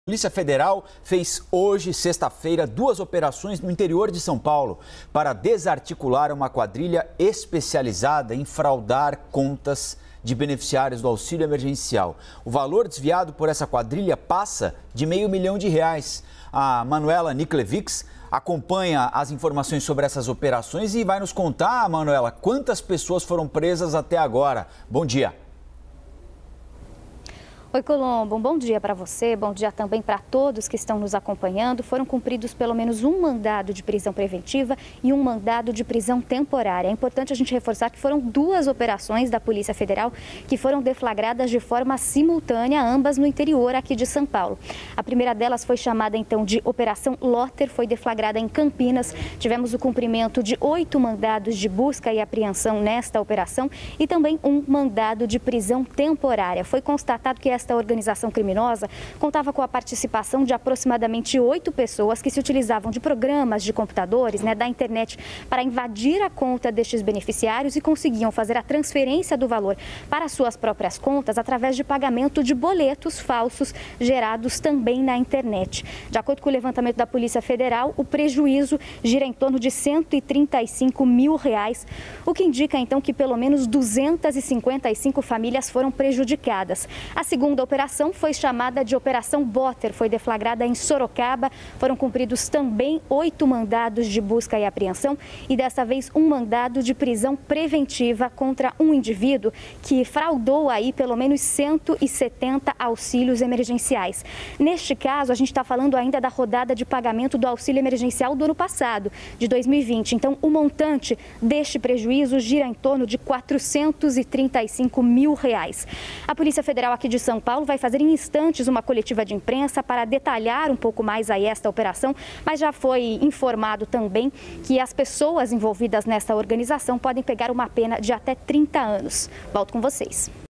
A Polícia Federal fez hoje, sexta-feira, 2 operações no interior de São Paulo para desarticular uma quadrilha especializada em fraudar contas de beneficiários do auxílio emergencial. O valor desviado por essa quadrilha passa de R$500 mil. A Manuela Niklevics acompanha as informações sobre essas operações e vai nos contar, Manuela, quantas pessoas foram presas até agora. Bom dia. Oi, Colombo, um bom dia para você, bom dia também para todos que estão nos acompanhando. Foram cumpridos pelo menos um mandado de prisão preventiva e um mandado de prisão temporária. É importante a gente reforçar que foram 2 operações da Polícia Federal que foram deflagradas de forma simultânea, ambas no interior aqui de São Paulo. A primeira delas foi chamada então de Operação Lotter, foi deflagrada em Campinas. Tivemos o cumprimento de 8 mandados de busca e apreensão nesta operação e também um mandado de prisão temporária. Foi constatado que esta organização criminosa contava com a participação de aproximadamente 8 pessoas que se utilizavam de programas de computadores, da internet, para invadir a conta destes beneficiários e conseguiam fazer a transferência do valor para suas próprias contas através de pagamento de boletos falsos gerados também na internet. De acordo com o levantamento da Polícia Federal, o prejuízo gira em torno de R$135 mil, o que indica então que pelo menos 255 famílias foram prejudicadas. A segunda operação foi chamada de Operação Botter, foi deflagrada em Sorocaba. Foram cumpridos também 8 mandados de busca e apreensão e dessa vez um mandado de prisão preventiva contra um indivíduo que fraudou aí pelo menos 170 auxílios emergenciais. Neste caso, a gente está falando ainda da rodada de pagamento do auxílio emergencial do ano passado, de 2020. Então, o montante deste prejuízo gira em torno de R$435 mil. A Polícia Federal aqui de São Paulo vai fazer em instantes uma coletiva de imprensa para detalhar um pouco mais aí esta operação, mas já foi informado também que as pessoas envolvidas nessa organização podem pegar uma pena de até 30 anos. Volto com vocês.